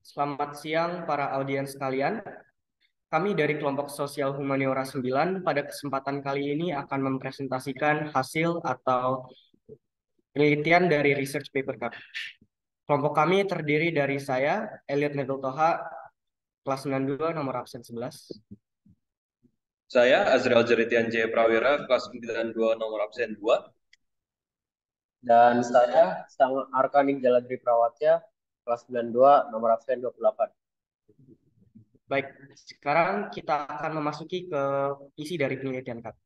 Selamat siang para audiens sekalian. Kami dari kelompok sosial humaniora 9 pada kesempatan kali ini akan mempresentasikan hasil atau penelitian dari research paper kami. Kelompok kami terdiri dari saya, Elliot Nedul Toha, kelas 92, nomor absen 11. Saya Azriel Jeritian J. Prawira, kelas 92 nomor absen 2. Dan saya Sang Arkaning Jaladri Prawatya, kelas 92, nomor absen 28. Baik, sekarang kita akan memasuki ke isi dari penelitian kami.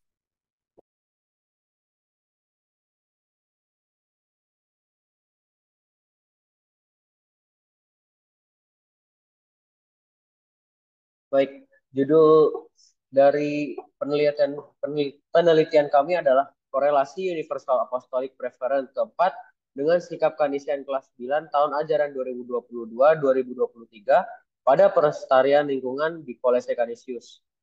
Baik, judul dari penelitian kami adalah korelasi Universal Apostolic Preference keempat dengan sikap kanisian kelas 9 tahun ajaran 2022-2023 pada pelestarian lingkungan di Kolese Canisius.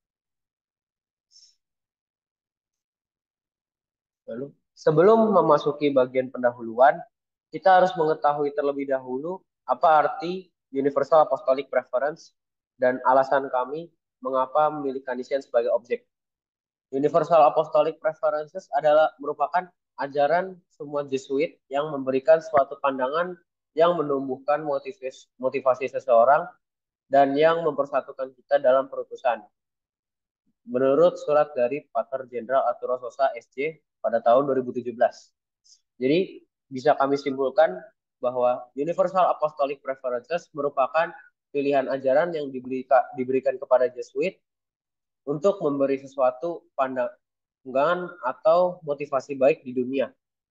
Lalu, sebelum memasuki bagian pendahuluan, kita harus mengetahui terlebih dahulu apa arti Universal Apostolic Preference dan alasan kami mengapa memilih Canisian sebagai objek. Universal Apostolic Preferences adalah merupakan ajaran semua Jesuit yang memberikan suatu pandangan yang menumbuhkan motivasi seseorang dan yang mempersatukan kita dalam perutusan. Menurut surat dari Pater Jenderal Arturo Sosa SJ pada tahun 2017. Jadi bisa kami simpulkan bahwa Universal Apostolic Preferences merupakan pilihan ajaran yang diberikan kepada Jesuit untuk memberi sesuatu pandangan atau motivasi baik di dunia.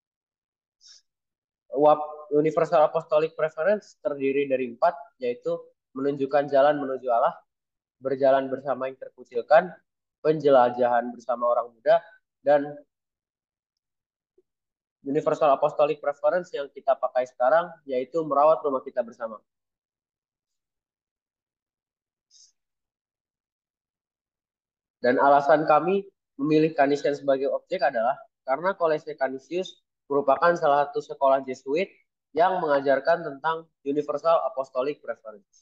Universal Apostolic Preference terdiri dari 4, yaitu menunjukkan jalan menuju Allah, berjalan bersama yang terkucilkan, penjelajahan bersama orang muda, dan Universal Apostolic Preference yang kita pakai sekarang, yaitu merawat rumah kita bersama. Dan alasan kami memilih Canisian sebagai objek adalah karena Kolese Canisius merupakan salah satu sekolah Jesuit yang mengajarkan tentang Universal Apostolic Preference.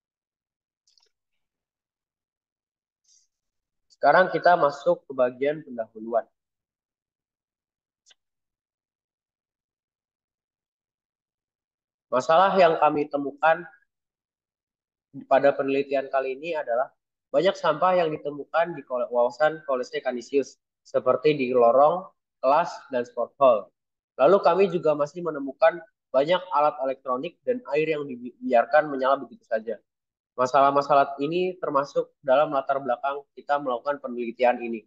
Sekarang kita masuk ke bagian pendahuluan. Masalah yang kami temukan pada penelitian kali ini adalah banyak sampah yang ditemukan di kawasan Kolese Canisius, seperti di lorong, kelas, dan sport hall. Lalu kami juga masih menemukan banyak alat elektronik dan air yang dibiarkan menyala begitu saja. Masalah-masalah ini termasuk dalam latar belakang kita melakukan penelitian ini.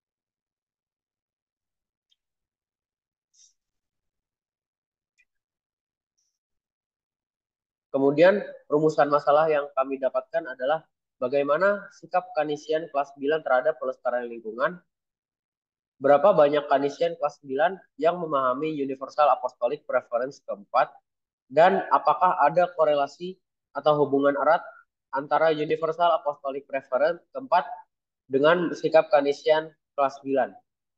Kemudian rumusan masalah yang kami dapatkan adalah bagaimana sikap Canisian kelas 9 terhadap pelestarian lingkungan, berapa banyak Canisian kelas 9 yang memahami Universal Apostolic Preference keempat, dan apakah ada korelasi atau hubungan erat antara Universal Apostolic Preference keempat dengan sikap Canisian kelas 9.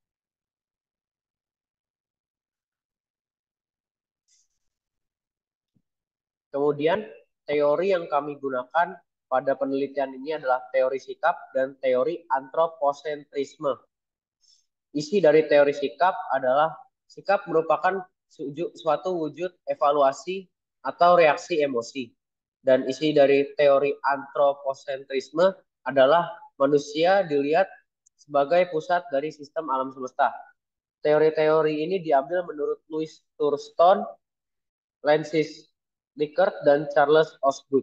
Kemudian teori yang kami gunakan pada penelitian ini adalah teori sikap dan teori antroposentrisme. Isi dari teori sikap adalah sikap merupakan suatu wujud evaluasi atau reaksi emosi. Dan isi dari teori antroposentrisme adalah manusia dilihat sebagai pusat dari sistem alam semesta. Teori-teori ini diambil menurut Louis Thurston, Francis Likert, dan Charles Osgood.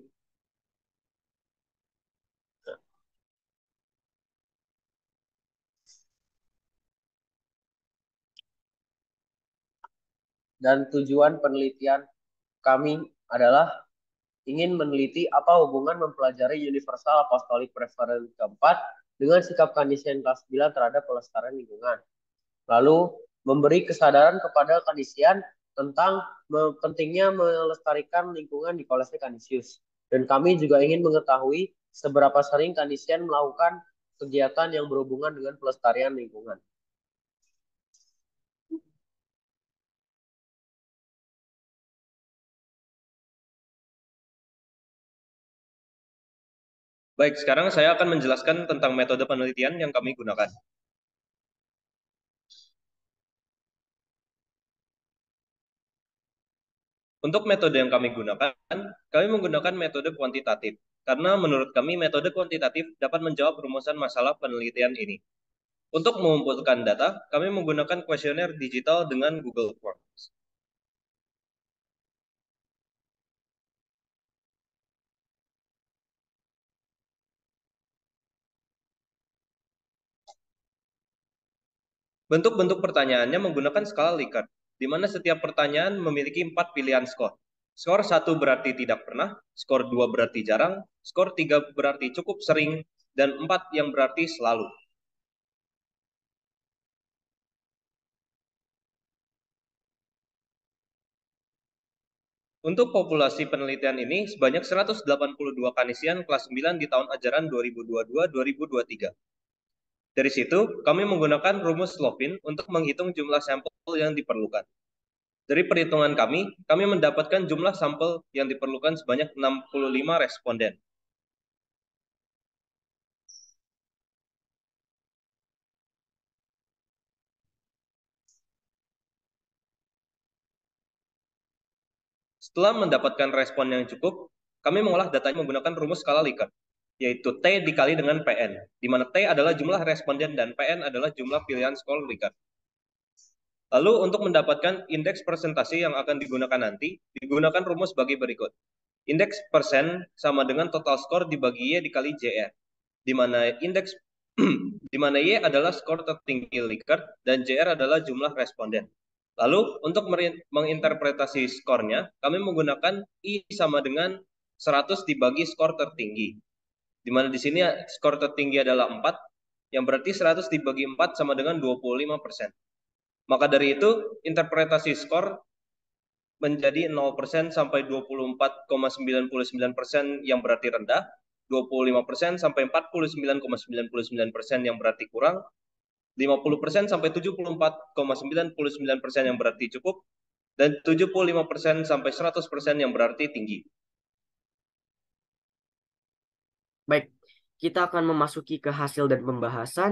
Dan tujuan penelitian kami adalah ingin meneliti apa hubungan mempelajari Universal Apostolic Preference keempat dengan sikap Canisian kelas 9 terhadap pelestarian lingkungan. Lalu memberi kesadaran kepada Canisian tentang pentingnya melestarikan lingkungan di Kolese Canisius. Dan kami juga ingin mengetahui seberapa sering Canisian melakukan kegiatan yang berhubungan dengan pelestarian lingkungan. Baik, sekarang saya akan menjelaskan tentang metode penelitian yang kami gunakan. Untuk metode yang kami menggunakan metode kuantitatif. Karena menurut kami metode kuantitatif dapat menjawab rumusan masalah penelitian ini. Untuk mengumpulkan data, kami menggunakan kuesioner digital dengan Google Forms. Bentuk-bentuk pertanyaannya menggunakan skala Likert, di mana setiap pertanyaan memiliki 4 pilihan skor. Skor 1 berarti tidak pernah, skor 2 berarti jarang, skor 3 berarti cukup sering, dan 4 yang berarti selalu. Untuk populasi penelitian ini, sebanyak 182 kanisian kelas 9 di tahun ajaran 2022-2023. Dari situ, kami menggunakan rumus Slovin untuk menghitung jumlah sampel yang diperlukan. Dari perhitungan kami mendapatkan jumlah sampel yang diperlukan sebanyak 65 responden. Setelah mendapatkan respon yang cukup, kami mengolah datanya menggunakan rumus skala Likert, yaitu T dikali dengan PN, di mana T adalah jumlah responden dan PN adalah jumlah pilihan skor Likert. Lalu untuk mendapatkan indeks presentasi yang akan digunakan nanti, digunakan rumus bagi berikut. Indeks persen sama dengan total skor dibagi Y dikali JR, di mana di mana Y adalah skor tertinggi Likert dan JR adalah jumlah responden. Lalu untuk menginterpretasi skornya, kami menggunakan I sama dengan 100 dibagi skor tertinggi. Di mana di sini skor tertinggi adalah 4, yang berarti 100 dibagi 4 sama dengan 25%. Maka dari itu, interpretasi skor menjadi 0% sampai 24,99% yang berarti rendah, 25% sampai 49,99% yang berarti kurang, 50% sampai 74,99% yang berarti cukup, dan 75% sampai 100% yang berarti tinggi. Baik, kita akan memasuki ke hasil dan pembahasan.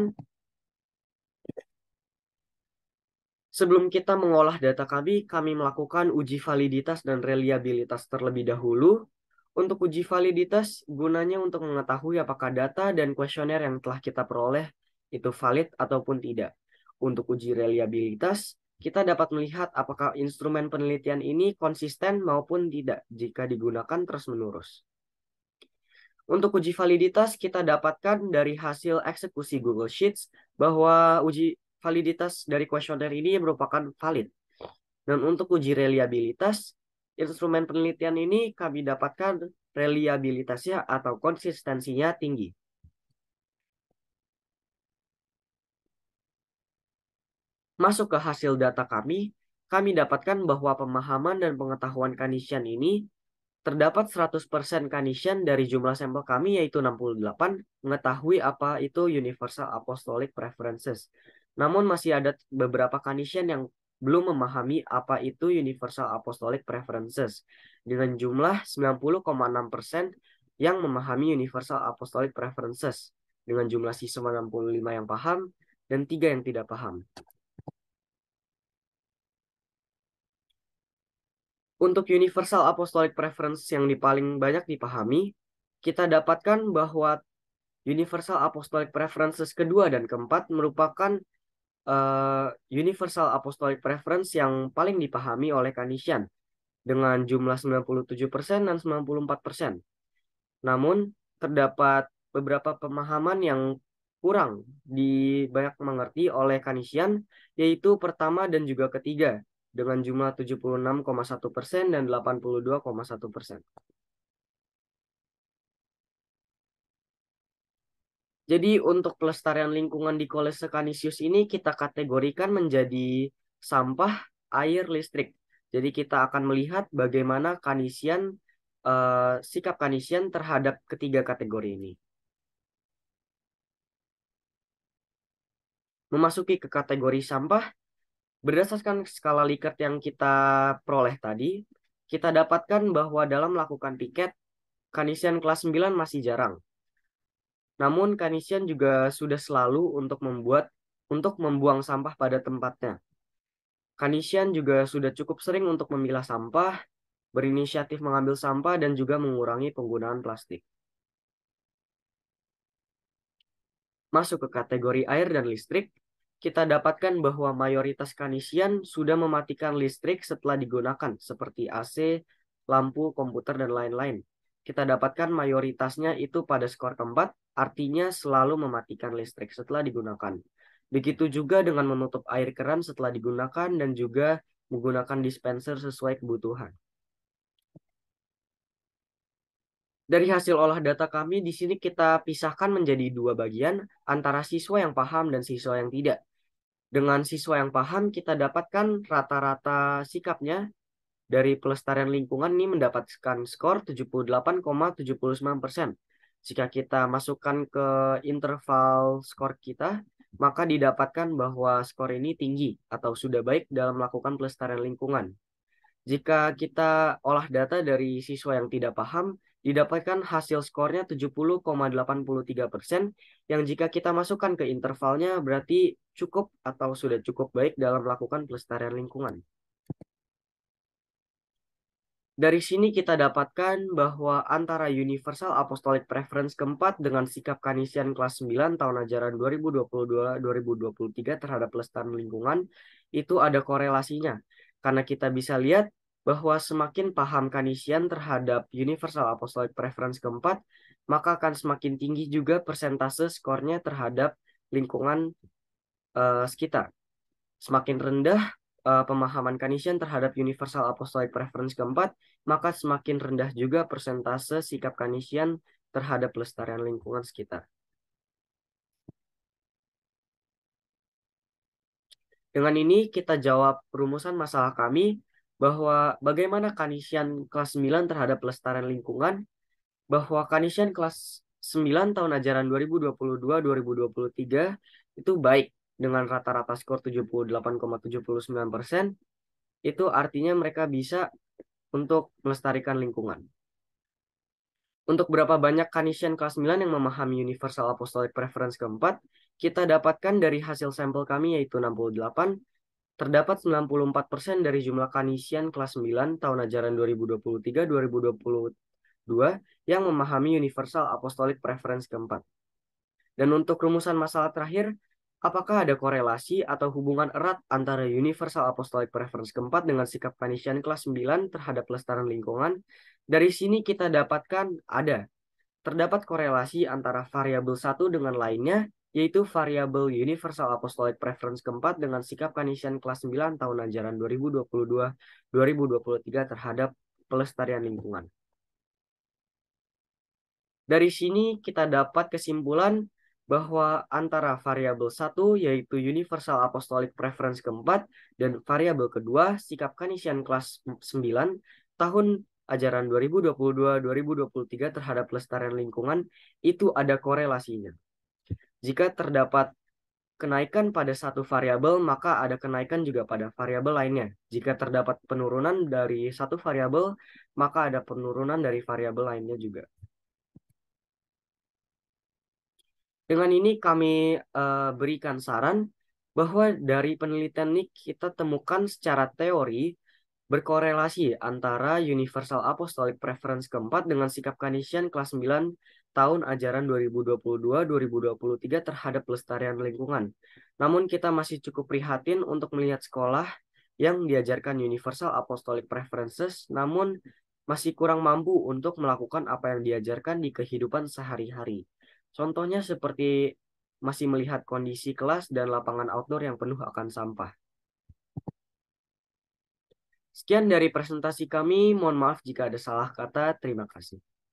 Sebelum kita mengolah data kami melakukan uji validitas dan reliabilitas terlebih dahulu. Untuk uji validitas, gunanya untuk mengetahui apakah data dan kuesioner yang telah kita peroleh itu valid ataupun tidak. Untuk uji reliabilitas, kita dapat melihat apakah instrumen penelitian ini konsisten maupun tidak jika digunakan terus-menerus. Untuk uji validitas, kita dapatkan dari hasil eksekusi Google Sheets bahwa uji validitas dari kuesioner ini merupakan valid. Dan untuk uji reliabilitas, instrumen penelitian ini kami dapatkan reliabilitasnya atau konsistensinya tinggi. Masuk ke hasil data kami dapatkan bahwa pemahaman dan pengetahuan Kanisian ini terdapat 100% Kanisian dari jumlah sampel kami yaitu 68 mengetahui apa itu Universal Apostolic Preferences. Namun masih ada beberapa Kanisian yang belum memahami apa itu Universal Apostolic Preferences dengan jumlah 90,6% yang memahami Universal Apostolic Preferences dengan jumlah siswa 65 yang paham dan 3 yang tidak paham. Untuk Universal Apostolic Preference yang paling banyak dipahami, kita dapatkan bahwa Universal Apostolic Preferences kedua dan keempat merupakan Universal Apostolic Preference yang paling dipahami oleh Kanisian dengan jumlah 97% dan 94%. Namun, terdapat beberapa pemahaman yang kurang banyak mengerti oleh Kanisian, yaitu pertama dan juga ketiga, dengan jumlah 76,1% dan 82,1%. Jadi untuk pelestarian lingkungan di Kolese Canisius ini kita kategorikan menjadi sampah, air, listrik. Jadi kita akan melihat bagaimana sikap Kanisian terhadap ketiga kategori ini. Memasuki ke kategori sampah, berdasarkan skala Likert yang kita peroleh tadi, kita dapatkan bahwa dalam melakukan piket, Kanisian kelas 9 masih jarang. Namun Kanisian juga sudah selalu untuk membuang sampah pada tempatnya. Kanisian juga sudah cukup sering untuk memilah sampah, berinisiatif mengambil sampah, dan juga mengurangi penggunaan plastik. Masuk ke kategori air dan listrik, kita dapatkan bahwa mayoritas Kanisian sudah mematikan listrik setelah digunakan, seperti AC, lampu, komputer, dan lain-lain. Kita dapatkan mayoritasnya itu pada skor keempat, artinya selalu mematikan listrik setelah digunakan. Begitu juga dengan menutup air keran setelah digunakan dan juga menggunakan dispenser sesuai kebutuhan. Dari hasil olah data kami, di sini kita pisahkan menjadi dua bagian antara siswa yang paham dan siswa yang tidak. Dengan siswa yang paham, kita dapatkan rata-rata sikapnya dari pelestarian lingkungan ini mendapatkan skor 78,79%. Jika kita masukkan ke interval skor kita, maka didapatkan bahwa skor ini tinggi atau sudah baik dalam melakukan pelestarian lingkungan. Jika kita olah data dari siswa yang tidak paham, didapatkan hasil skornya 70,83%, yang jika kita masukkan ke intervalnya berarti cukup atau sudah cukup baik dalam melakukan pelestarian lingkungan. Dari sini kita dapatkan bahwa antara Universal Apostolic Preference keempat dengan sikap Kanisian kelas 9 tahun ajaran 2022-2023 terhadap pelestarian lingkungan itu ada korelasinya. Karena kita bisa lihat bahwa semakin paham Kanisian terhadap Universal Apostolic Preference keempat, maka akan semakin tinggi juga persentase skornya terhadap lingkungan sekitar. Semakin rendah pemahaman Kanisian terhadap Universal Apostolic Preference keempat, maka semakin rendah juga persentase sikap Kanisian terhadap pelestarian lingkungan sekitar. Dengan ini kita jawab rumusan masalah kami bahwa bagaimana Kanisian kelas 9 terhadap pelestarian lingkungan, bahwa Kanisian kelas 9 tahun ajaran 2022-2023 itu baik dengan rata-rata skor 78,79%. Itu artinya mereka bisa untuk melestarikan lingkungan. Untuk berapa banyak Kanisian kelas 9 yang memahami Universal Apostolic Preference keempat, kita dapatkan dari hasil sampel kami yaitu 68, terdapat 94% dari jumlah Kanisian kelas 9 tahun ajaran 2023-2022 yang memahami Universal Apostolic Preference keempat. Dan untuk rumusan masalah terakhir, apakah ada korelasi atau hubungan erat antara Universal Apostolic Preference keempat dengan sikap Kanisian kelas 9 terhadap pelestarian lingkungan? Dari sini kita dapatkan ada. Terdapat korelasi antara variabel satu dengan lainnya, yaitu variabel Universal Apostolic Preference keempat dengan sikap Kanisian kelas 9 tahun ajaran 2022-2023 terhadap pelestarian lingkungan. Dari sini kita dapat kesimpulan bahwa antara variabel satu yaitu Universal Apostolic Preference keempat dan variabel kedua sikap Kanisian kelas 9 tahun ajaran 2022-2023 terhadap pelestarian lingkungan itu ada korelasinya. Jika terdapat kenaikan pada satu variabel, maka ada kenaikan juga pada variabel lainnya. Jika terdapat penurunan dari satu variabel, maka ada penurunan dari variabel lainnya juga. Dengan ini kami berikan saran bahwa dari penelitian ini kita temukan secara teori berkorelasi antara Universal Apostolic Preference keempat dengan sikap Kanisian kelas 9 tahun ajaran 2022-2023 terhadap pelestarian lingkungan. Namun kita masih cukup prihatin untuk melihat sekolah yang diajarkan Universal Apostolic Preferences namun masih kurang mampu untuk melakukan apa yang diajarkan di kehidupan sehari-hari. Contohnya seperti masih melihat kondisi kelas dan lapangan outdoor yang penuh akan sampah. Sekian dari presentasi kami. Mohon maaf jika ada salah kata. Terima kasih.